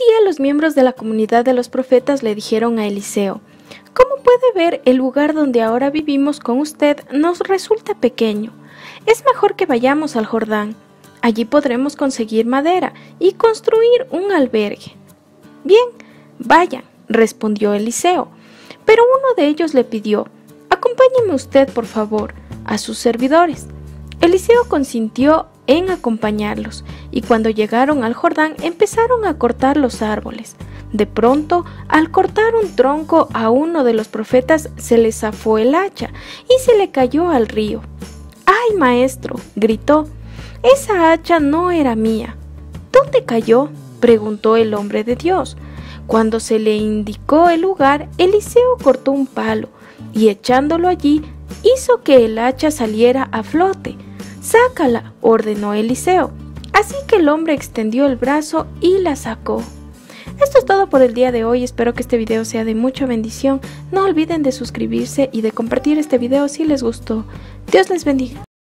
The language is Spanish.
día los miembros de la comunidad de los profetas le dijeron a Eliseo: «Como puede ver, el lugar donde ahora vivimos con usted nos resulta pequeño. Es mejor que vayamos al Jordán. Allí podremos conseguir madera y construir un albergue». «Bien, vayan», respondió Eliseo. Pero uno de ellos le pidió: «Acompáñeme usted, por favor, a sus servidores». Eliseo consintió en acompañarlos, y cuando llegaron al Jordán empezaron a cortar los árboles. De pronto, al cortar un tronco a uno de los profetas se le zafó el hacha y se le cayó al río. «¡Ay, maestro!», gritó, «esa hacha no era mía». «¿Dónde cayó?», preguntó el hombre de Dios. Cuando se le indicó el lugar, Eliseo cortó un palo y, echándolo allí, hizo que el hacha saliera a flote. «Sácala», ordenó Eliseo. Así que el hombre extendió el brazo y la sacó. Esto es todo por el día de hoy. Espero que este video sea de mucha bendición. No olviden de suscribirse y de compartir este video si les gustó. Dios les bendiga.